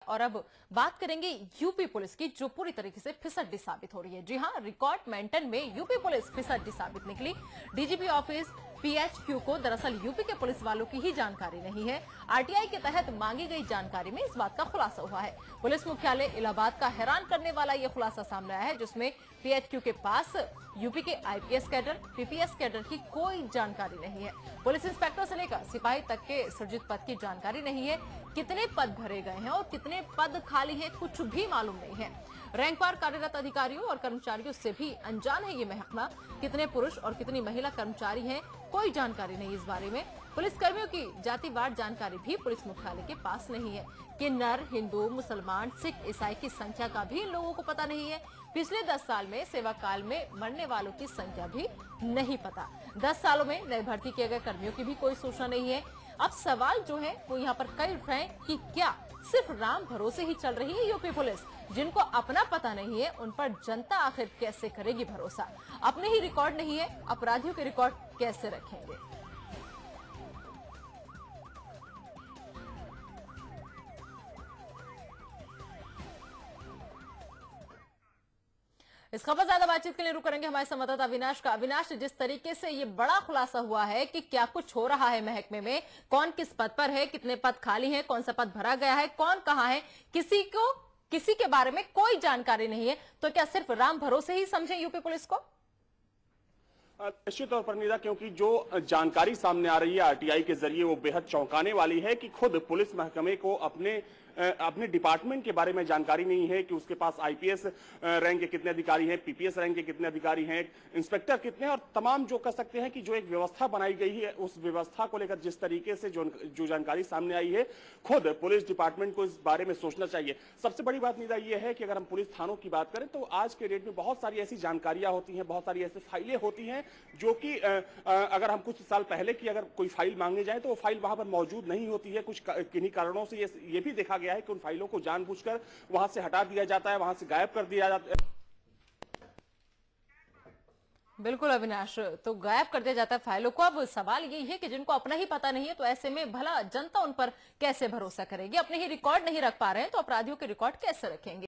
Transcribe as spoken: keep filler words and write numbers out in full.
और अब बात करेंगे यूपी पुलिस की, जो पूरी तरीके से फिसड्डी साबित हो रही है। जी हां, रिकॉर्ड मेंटेन में यूपी पुलिस फिसड्डी साबित निकली। डीजीपी ऑफिस पीएचक्यू को दरअसल यूपी के पुलिस वालों की ही जानकारी नहीं है। आरटीआई के तहत मांगी गई जानकारी में इस बात का खुलासा हुआ है। पुलिस मुख्यालय इलाहाबाद का हैरान करने वाला यह खुलासा सामने आया है, जिसमें पीएचक्यू के पास यूपी के आईपीएस कैडर, पीपीएस कैडर की कोई जानकारी नहीं है। पुलिस इंस्पेक्टर से लेकर सिपाही तक के सृजित पद की जानकारी नहीं है। कितने पद भरे गए हैं और कितने पद खाली हैं, कुछ भी मालूम नहीं है। रैंकवार कार्यरत अधिकारियों और कर्मचारियों से भी अनजान है ये महकमा। कितने पुरुष और कितनी महिला कर्मचारी हैं, कोई जानकारी नहीं इस बारे में। पुलिस कर्मियों की जातिवार जानकारी भी पुलिस मुख्यालय के पास नहीं है। किन्नर, हिंदू, मुसलमान, सिख, ईसाई की संख्या का भी इन लोगों को पता नहीं है। पिछले दस साल में सेवा काल में मरने वालों की संख्या भी नहीं पता। दस सालों में नए भर्ती किए गए कर्मियों की भी कोई सूचना नहीं है। अब सवाल जो है वो यहाँ पर कई उठ रहे हैं कि क्या सिर्फ राम भरोसे ही चल रही है यूपी पुलिस? जिनको अपना पता नहीं है उन पर जनता आखिर कैसे करेगी भरोसा? अपने ही रिकॉर्ड नहीं है, अपराधियों के रिकॉर्ड कैसे रखेंगे? इस खबर ज्यादा बातचीत के लिए रुक करेंगे हमारे संवाददाता अविनाश का। अविनाश, जिस तरीके से ये बड़ा खुलासा हुआ है कि क्या कुछ हो रहा है महकमे में, कौन किस पद पर है, कितने पद खाली हैं, कौन सा पद भरा गया है, कौन कहां है, किसी को किसी के बारे में कोई जानकारी नहीं है, तो क्या सिर्फ राम भरोसे ही समझे यूपी पुलिस को? निश्चित तौर पर निदा, क्योंकि जो जानकारी सामने आ रही है आरटीआई के जरिए वो बेहद चौंकाने वाली है कि खुद पुलिस महकमे को अपने अपने डिपार्टमेंट के बारे में जानकारी नहीं है कि उसके पास आईपीएस रैंक के कितने अधिकारी हैं, पीपीएस रैंक के कितने अधिकारी हैं, इंस्पेक्टर कितने हैं, और तमाम जो कह सकते हैं कि जो एक व्यवस्था बनाई गई है उस व्यवस्था को लेकर जिस तरीके से जो जो जानकारी सामने आई है, खुद पुलिस डिपार्टमेंट को इस बारे में सोचना चाहिए। सबसे बड़ी बात निदा ये है कि अगर हम पुलिस थानों की बात करें तो आज के डेट में बहुत सारी ऐसी जानकारियां होती हैं, बहुत सारी ऐसी फाइलें होती हैं जो कि अगर हम कुछ साल पहले की अगर कोई फाइल मांगने जाए तो वो फाइल वहां पर मौजूद नहीं होती है। कुछ किन्हीं कारणों से ये, ये भी देखा गया है कि उन फाइलों को जानबूझकर वहां से हटा दिया जाता है, वहां से गायब कर दिया जाता है। बिल्कुल अविनाश, तो गायब कर दिया जाता है फाइलों को। अब सवाल यही है कि जिनको अपना ही पता नहीं है तो ऐसे में भला जनता उन पर कैसे भरोसा करेगी? अपने ही रिकॉर्ड नहीं रख पा रहे हैं तो अपराधियों के रिकॉर्ड कैसे रखेंगे?